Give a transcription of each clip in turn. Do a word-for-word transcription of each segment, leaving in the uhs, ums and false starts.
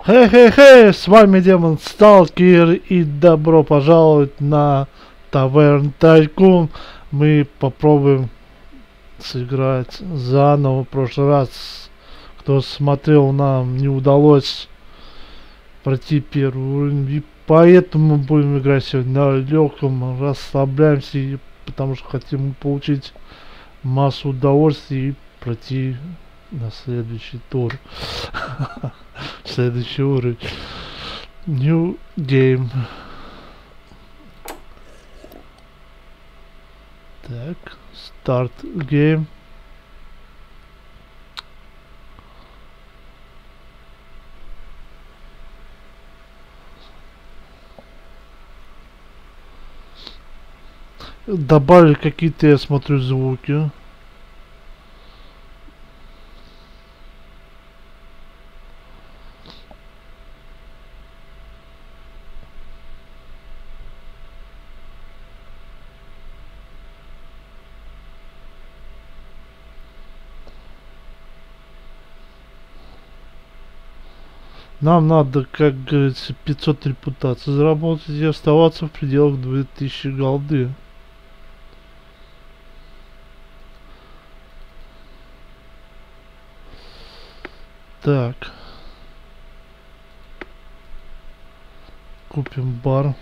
Хей-хей-хей, с вами Демон Сталкер и добро пожаловать на Tavern Tycoon. Мы попробуем сыграть заново. В прошлый раз, кто смотрел, нам не удалось пройти первый уровень. И поэтому будем играть сегодня на легком, расслабляемся, и, потому что хотим получить массу удовольствия и пройти на следующий тур. Следующий уровень. New game. Так, start game. Добавили какие-то, я смотрю, звуки. Нам надо, как говорится, пятьсот репутаций заработать и оставаться в пределах две тысячи голды. Так. Купим бар.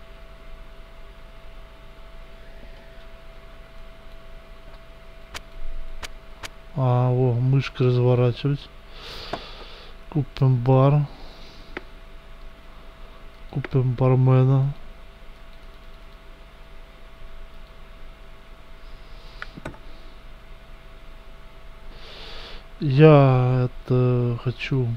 А, о, мышкой разворачивать. Купим бар. Купим бармена. Я это хочу.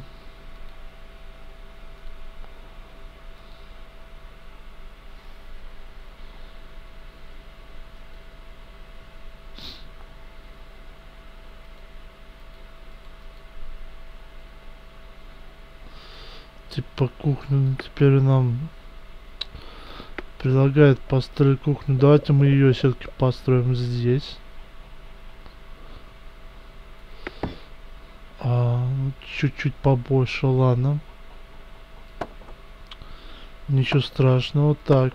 Типа кухню теперь нам предлагает построить кухню. Давайте мы ее все-таки построим здесь. А, чуть-чуть побольше, ладно. Ничего страшного. Так.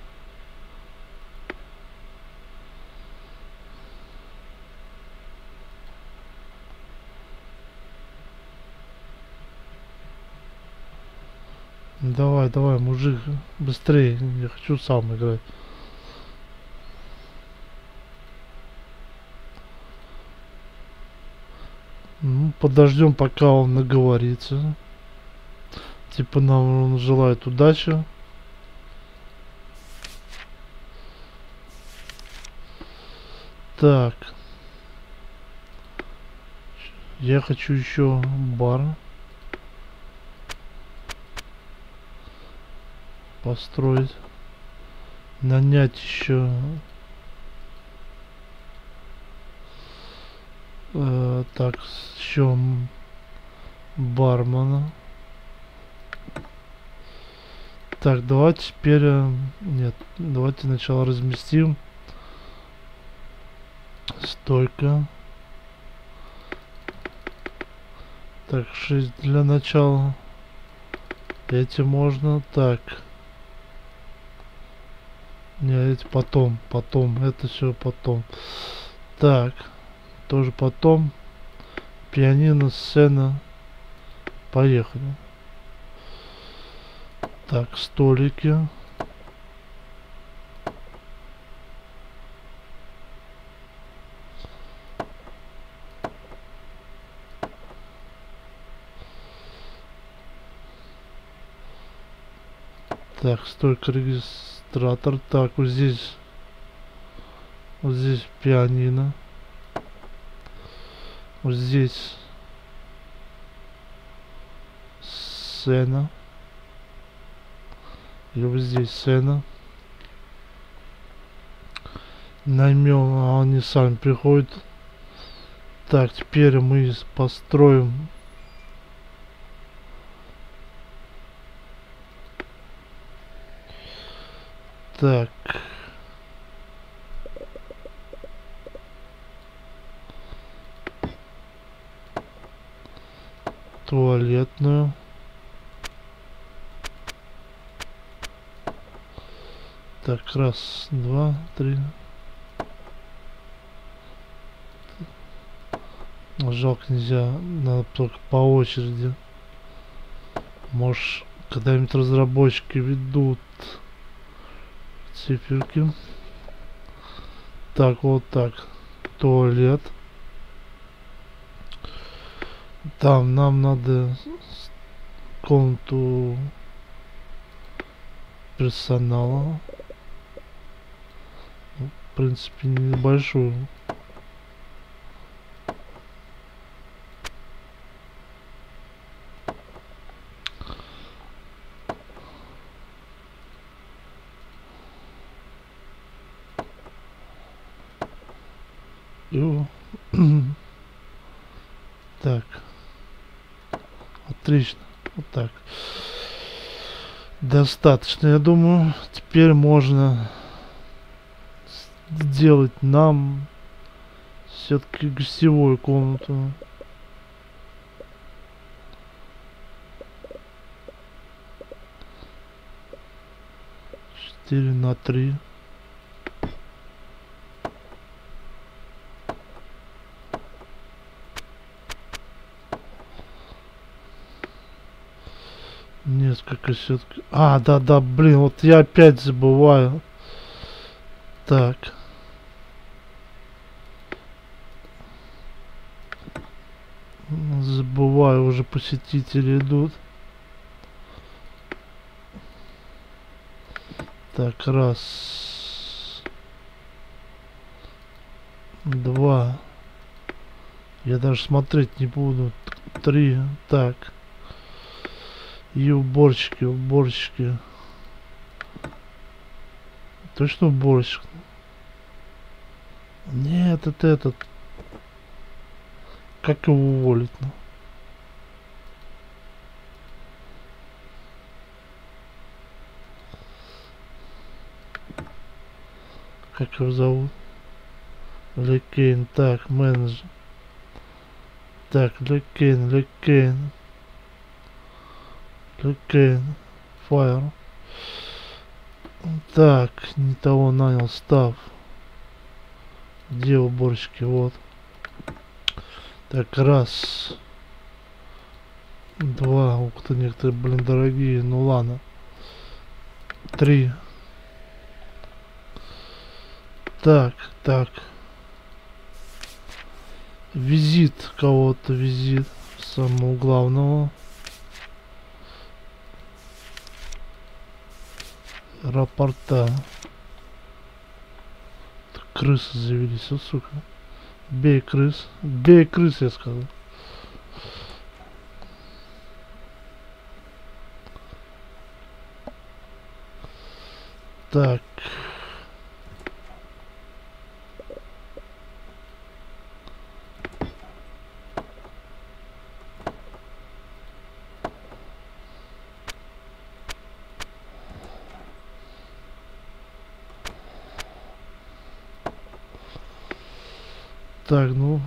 Давай, давай, мужик, быстрее. Я хочу сам играть. Ну, подождем, пока он наговорится. Типа нам он желает удачи. Так. Я хочу еще бар построить. Нанять еще э, так, еще бармена. Так, давайте теперь э, нет, давайте сначала разместим стойка. Так, шесть для начала. Эти можно. Так. Не, эти потом, потом. Это все потом. Так. Тоже потом. Пианино, сцена. Поехали. Так, столики. Так, стойка регистратор. Так, вот здесь. Вот здесь пианино. Вот здесь сцена. И вот здесь сцена. Наймем, а они сами приходят. Так, теперь мы построим. Так. туалетную. Так, раз, два, три. Жалко, нельзя, надо только по очереди. Может, когда-нибудь разработчики ведут циферки. Так, вот так. Туалет. Там нам надо комнату персонала. В принципе, небольшую. И так. Отлично. Вот так. Достаточно, я думаю. Теперь можно сделать нам все-таки гостевую комнату. четыре на три. Несколько все-таки. А, да, да, блин, вот я опять забываю. Так. Забываю, уже посетители идут. Так, раз. Два. Я даже смотреть не буду. Три. Так. И уборщики, уборщики. Точно уборщик? Нет, это этот. Как его уволить? Ну? Как его зовут? Лекейн. Так, менеджер. Так, Лекейн, Лекейн. Лекейн. Фаер. Так, не того нанял, став. Где уборщики? Вот. Так, раз. Два. Ух ты, некоторые, блин, дорогие. Ну ладно. Три. Так, так. Визит кого-то, визит. Самого главного. Рапорта. Крысы завелись, вот сука. Бей крыс. Бей крыс, я сказал. Так. Так, ну.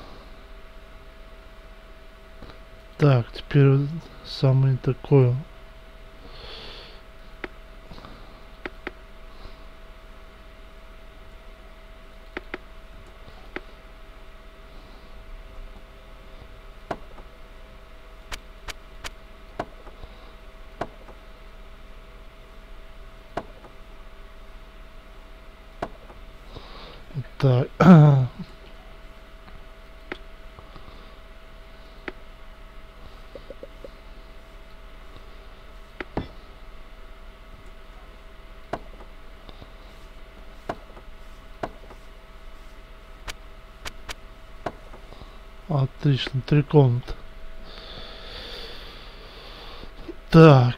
Так, теперь самое такое. Так. Отлично, три комнаты. Так.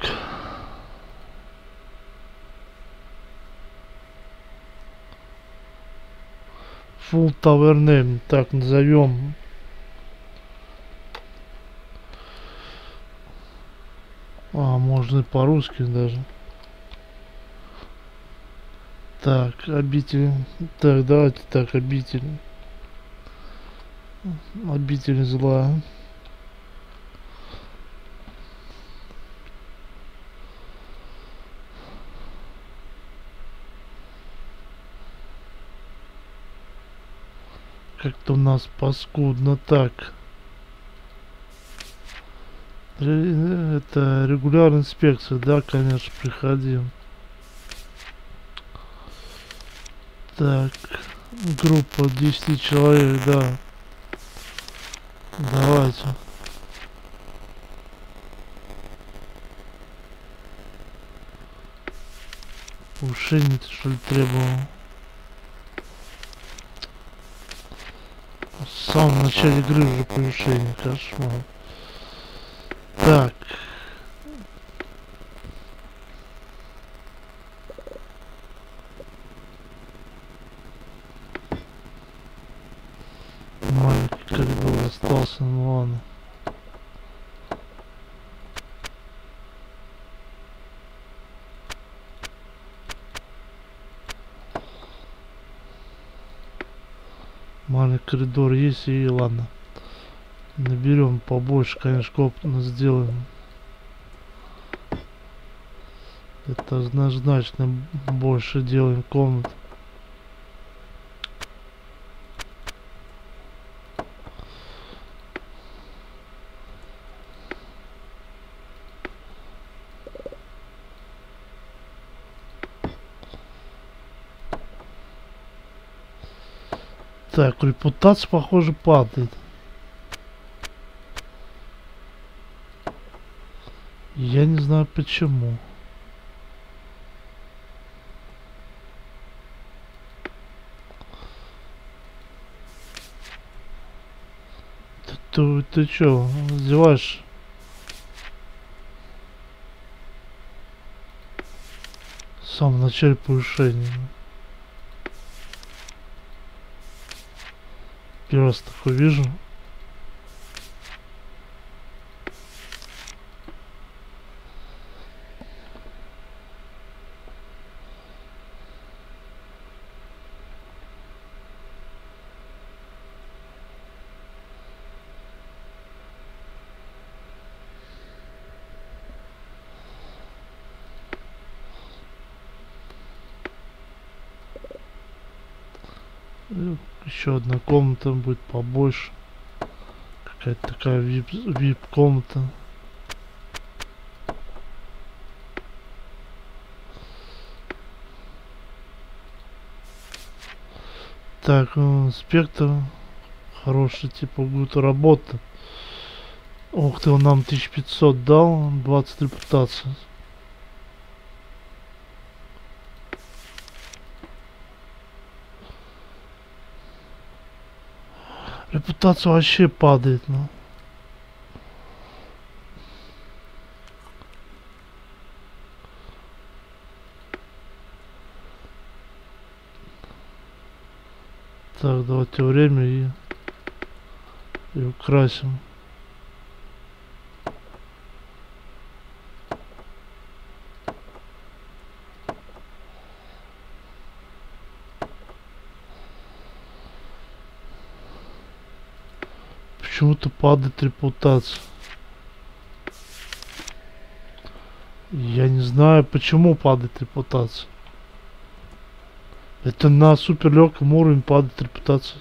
Full Tower Name. Так, назовем. А, можно и по-русски даже. Так, обитель. Так, давайте так, обитель. Обитель зла. Как-то у нас паскудно так. Ре- Это регулярная инспекция, да, конечно, приходим. Так, группа десять человек, да. Давайте. Повышение, что ли, требовал? В самом начале игры уже повышение, кошмар. Так. Маленький коридор остался, ну ладно. Маленький коридор есть, и ладно. Наберем побольше, конечно, опытно сделаем. Это однозначно больше делаем комнат. Так, репутация, похоже, падает. Я не знаю почему. Ты, ты, ты чё, издеваешь? В самом начале повышения. Первый раз такой вижу. Еще одна комната будет побольше. Какая-то такая вип, вип комната. Так, э, спектр хороший, типа будет работа. Ух ты, он нам тысяча пятьсот дал, двадцать репутаций. Репутация вообще падает, ну. Так, давайте время и, и украсим. Почему-то падает репутация. Я не знаю, почему падает репутация. Это на супер легком уровне падает репутация.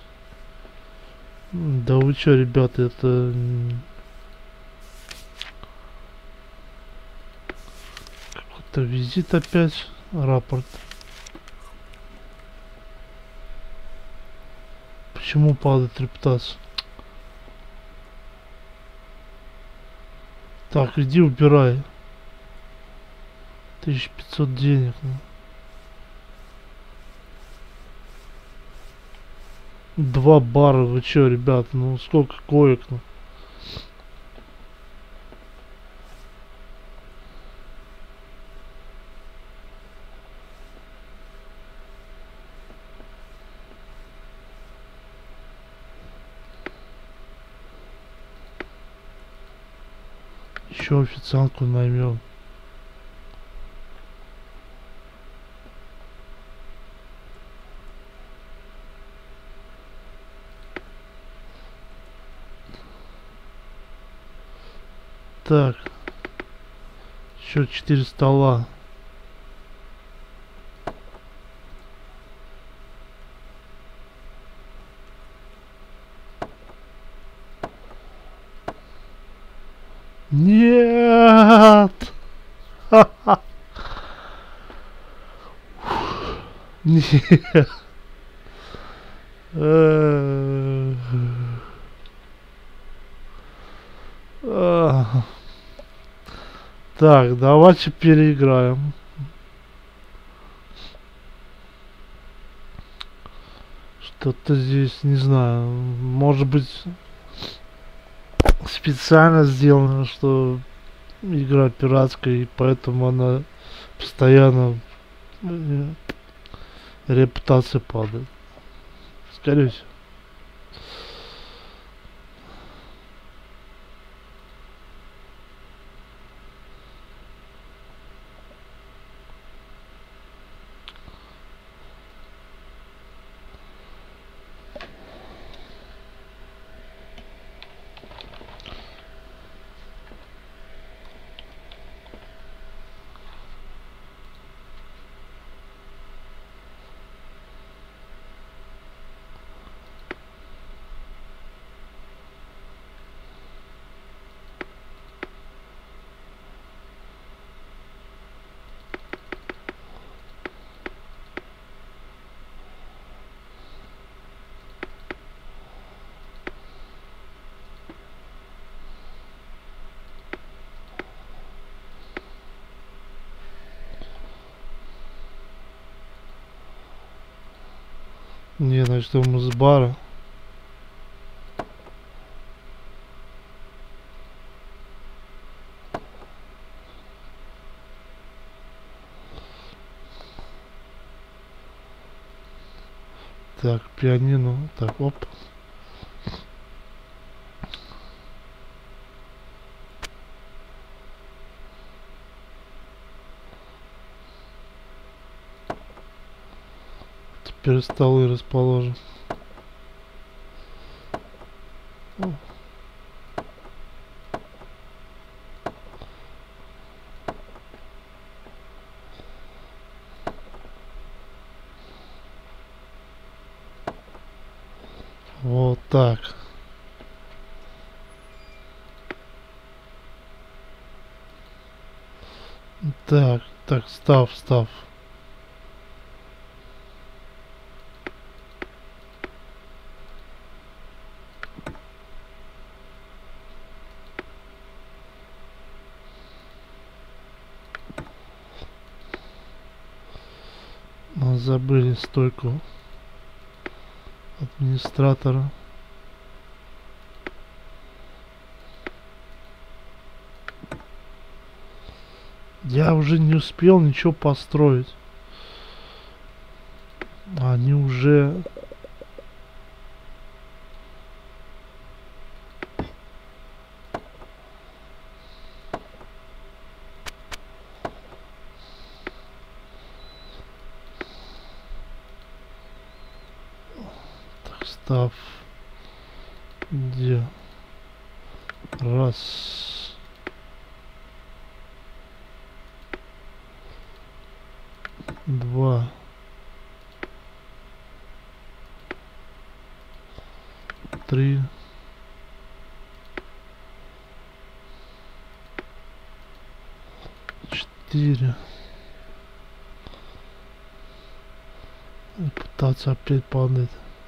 Да вы чё, ребята, это... Какой-то визит опять. Рапорт. Почему падает репутация? Так, иди убирай. тысяча пятьсот денег. Ну. Два бара, вы чё, ребята, ну сколько коек, ну. Еще официантку наймем. Так. Еще четыре стола. Нет. Э, а. Так, давайте переиграем. Что-то здесь, не знаю, может быть специально сделано, что игра пиратская, и поэтому она постоянно э, репутация падает. Скорее всего. Не, начнем с бара. Так, пианино. Так, оп. Теперь столы расположим. О. Вот так. Так, так, став, став. Мы забыли стойку администратора. Я уже не успел ничего построить. Они уже... Так, став. Где? Раз. Два. Три. Четыре. И пытаться опять падать.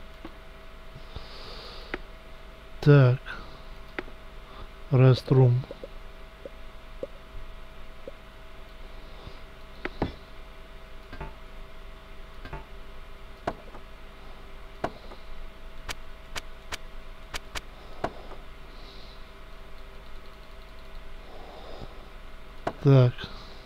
Так. Restroom. Так.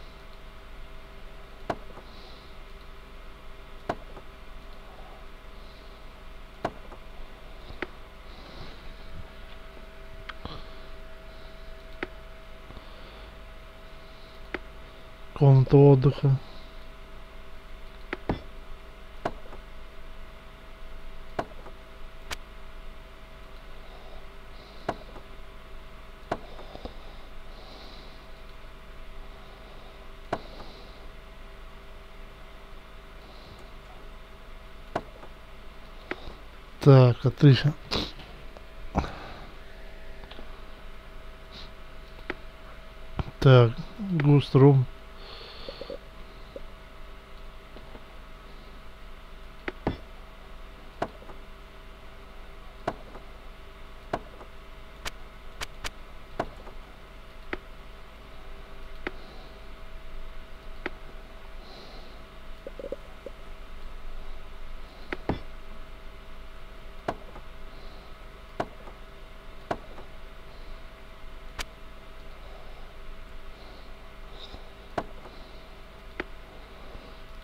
Комната отдыха. Так, отлично. Так, густрум.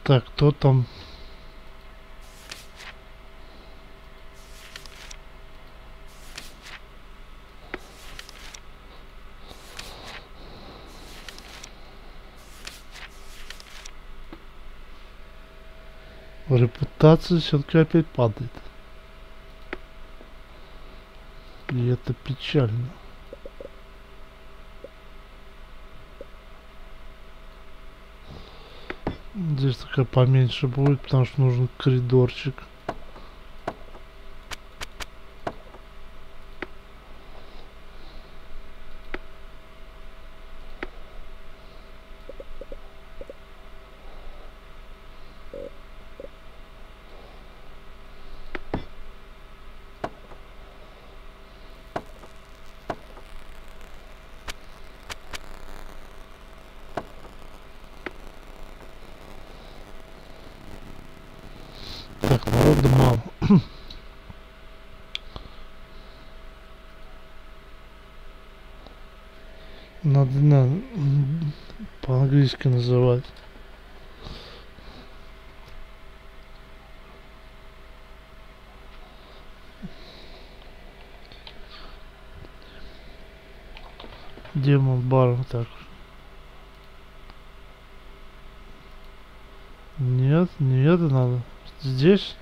Так, кто там? Репутация все-таки опять падает. И это печально. Здесь такая поменьше будет, потому что нужен коридорчик. Так, народу мало. Надо, надо по-английски называть. Демон бар, так. Нет, не это надо. Здесь.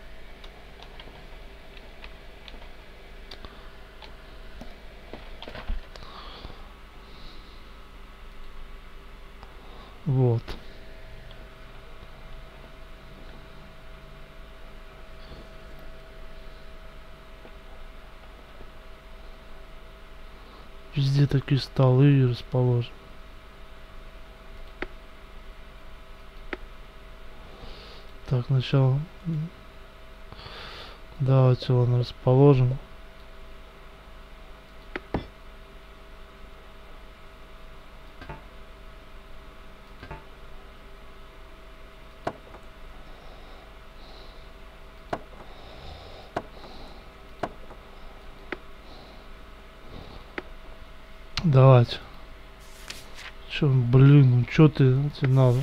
Вот. Везде такие столы расположены. Так, сначала давайте его расположим. Давайте. Чё, блин, ну чё ты, тебе надо?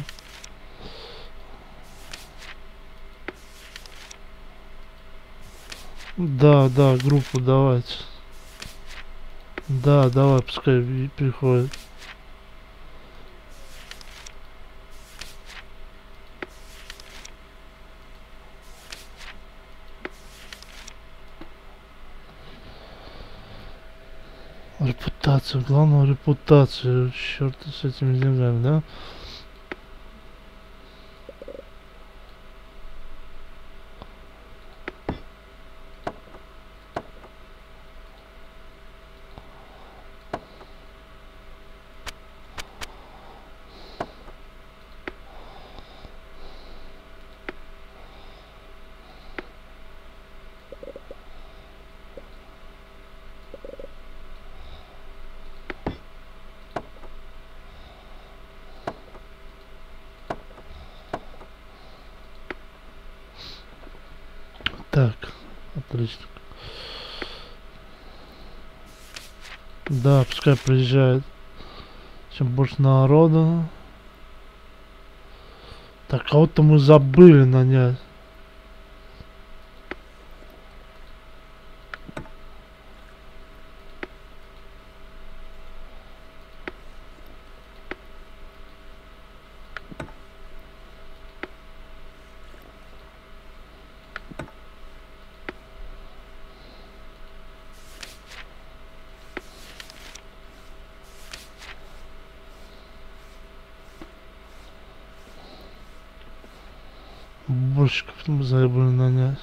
Да, да, группу давайте. Да, давай, пускай приходит. Репутацию, главное репутацию. Черт с этими деньгами, да? Так, отлично. Да, пускай приезжает. Чем больше народу. Так, кого-то мы забыли нанять. Больше как-то мы забыли нанять.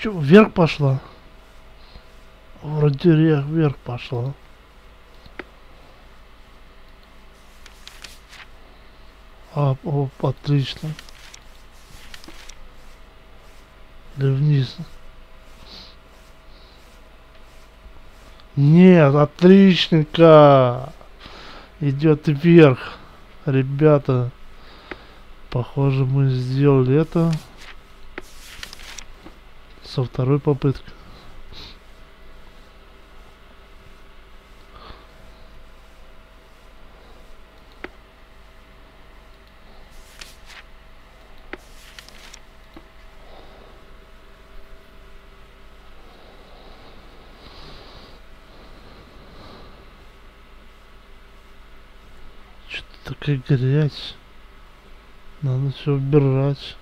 Чё, вверх пошла? Вроде вверх, вверх пошла. А, оп, отлично. Да вниз. Нет, отличненько. Идет вверх. Ребята, похоже, мы сделали это со второй попытки. Что-то такая грязь. Надо все убирать.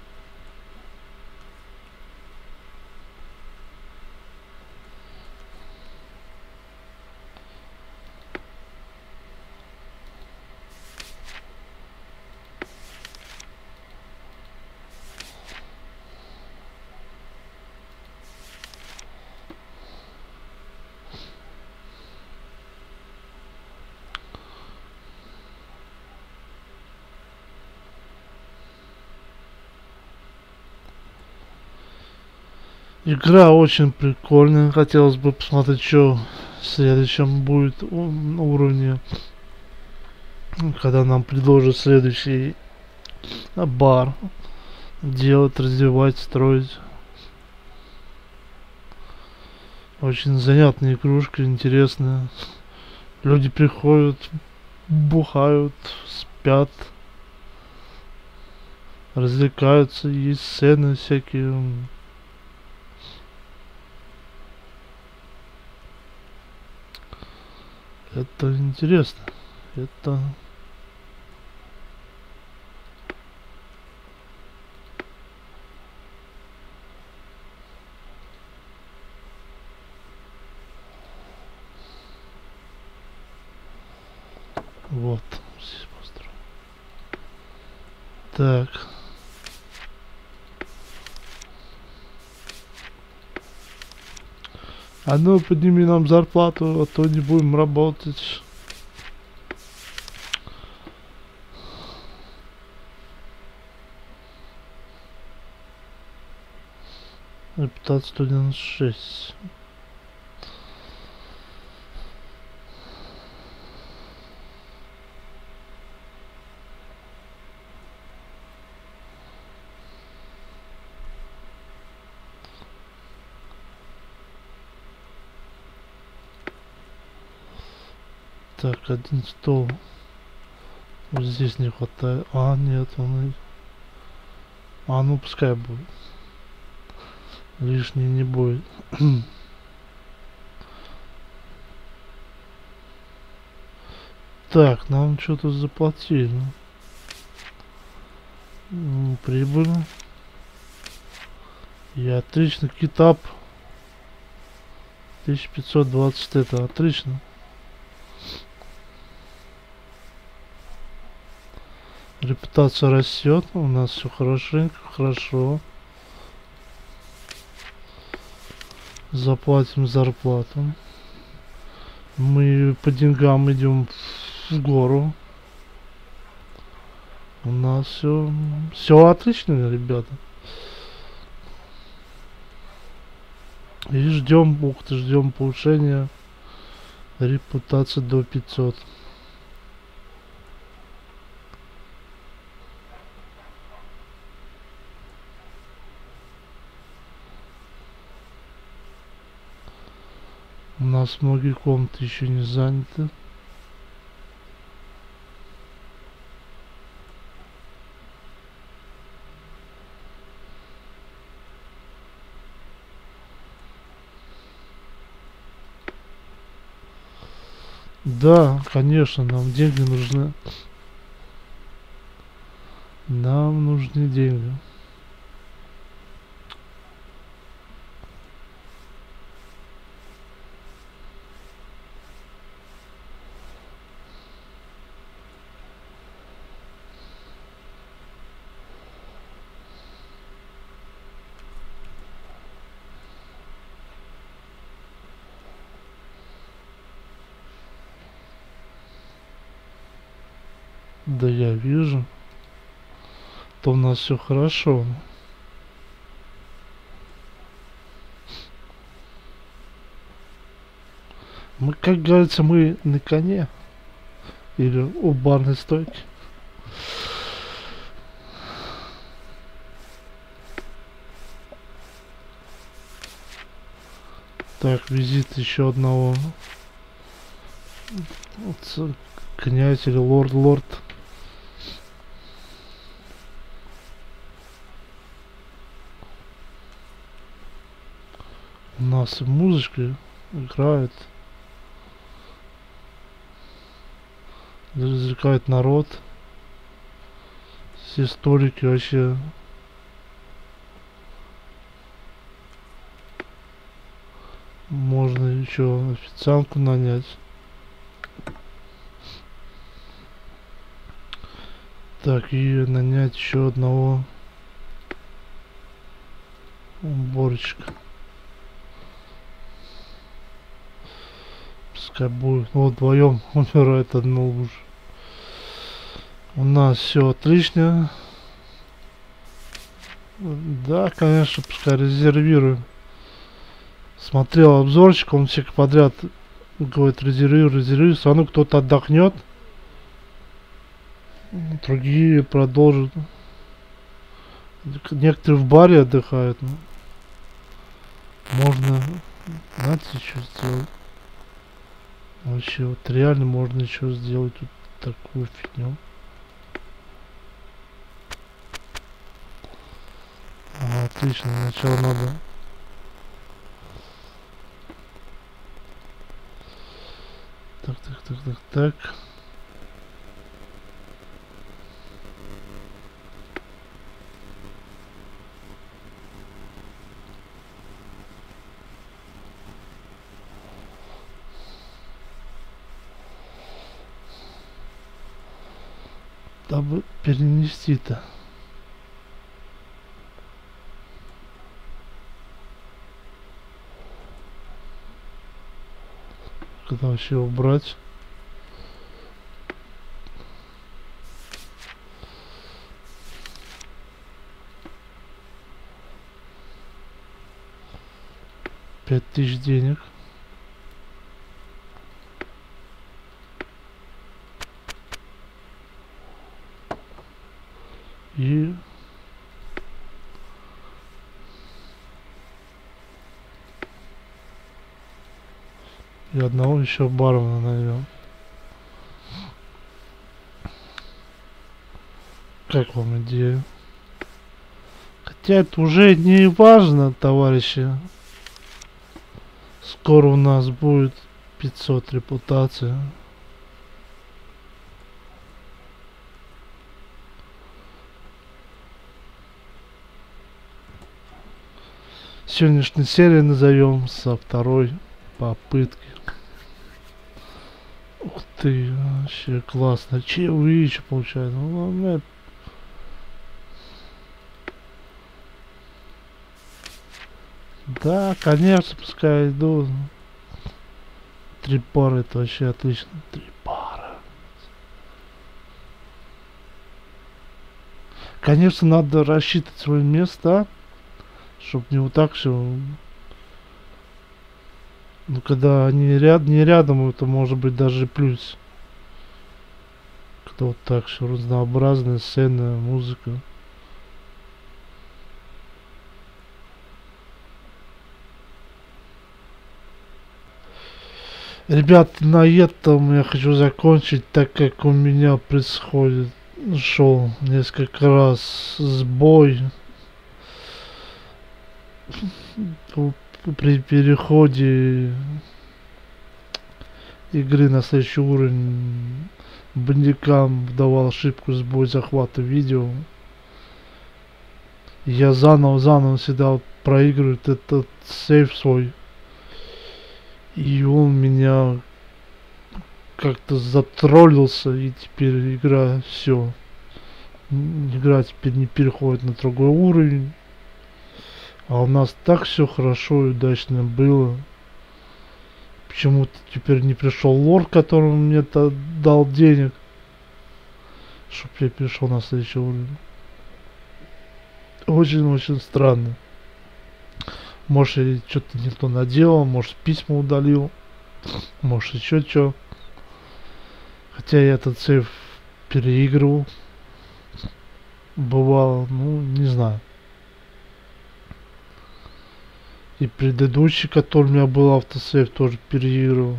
Игра очень прикольная. Хотелось бы посмотреть, что в следующем будет уровне. Когда нам предложат следующий бар. Делать, развивать, строить. Очень занятная игрушка, интересная. Люди приходят, бухают, спят, развлекаются, есть сцены всякие. Это интересно. Это... Вот. Здесь построю. Так. А ну подними нам зарплату, а то не будем работать. Репутация сто девяносто шесть. Так, один стол. Вот здесь не хватает. А, нет, он... А, ну пускай будет. Лишний не будет. Так, нам что-то заплатили. Прибыль. И отлично. Китап. тысяча пятьсот двадцать. Это отлично. Репутация растет. У нас все хорошенько. Хорошо. Заплатим зарплату. Мы по деньгам идем в гору. У нас все, все отлично, ребята. И ждем, ух ты, ждем повышения репутации до пятисот. У нас многие комнаты еще не заняты. Да, конечно, нам деньги нужны. Нам нужны деньги. Да я вижу. То у нас все хорошо. Мы, как говорится, мы на коне. Или у барной стойки. Так, визит еще одного. Вот, князь или лорд-лорд. У нас и музычка играет. Развлекает народ. Все столики вообще. Можно еще официантку нанять. Так, и нанять еще одного уборщика. Пускай будет. Вот вдвоем умирает одно лучше. У нас все отлично. Да, конечно, пускай резервируем. Смотрел обзорчик, он всех подряд говорит резервируй, резервируй. Все равно кто-то отдохнет. Другие продолжат. Некоторые в баре отдыхают. Но можно, знаете, что сделать? Вообще, вот реально можно еще сделать тут такую фигню. А, отлично, сначала надо. Так, так, так, так, так. Дабы перенести-то. Когда вообще убрать? Пять тысяч денег. И и одного еще бармена найдем. Как вам идея? Хотя это уже не важно, товарищи. Скоро у нас будет пятьсот репутация. Сегодняшнюю серию назовем со второй попытки. Ух ты, вообще классно. Чаевые еще получают. Ну, да, конечно, пускай иду. Три пары, это вообще отлично. Три пары. Конечно, надо рассчитывать свои места, чтобы не вот так все. Ну, когда они ряд, не рядом, это может быть даже плюс. Когда вот так все разнообразная сцена, музыка. Ребят, на этом я хочу закончить, так как у меня происходит, шел несколько раз сбой при переходе игры на следующий уровень. Бандикам давал ошибку сбой захвата видео. Я заново, заново всегда проигрывает этот сейф свой. И он меня как-то затроллился, и теперь игра все. Игра теперь не переходит на другой уровень. А у нас так все хорошо и удачно было. Почему-то теперь не пришел лорд, которому мне дал денег. чтобы я перешел на следующий уровень. Очень-очень странно. Может, я что-то не то наделал, может, письма удалил, может, еще что. Хотя я этот сейф переигрывал. Бывало, ну, не знаю. И предыдущий, который у меня был автосейв, тоже переигрывал.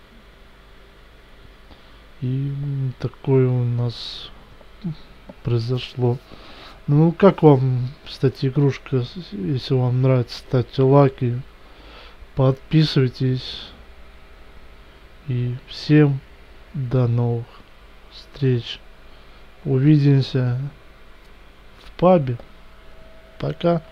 И такое у нас произошло. Ну, как вам, кстати, игрушка? Если вам нравится, ставьте лайки, подписывайтесь. И всем до новых встреч. Увидимся в пабе. Пока.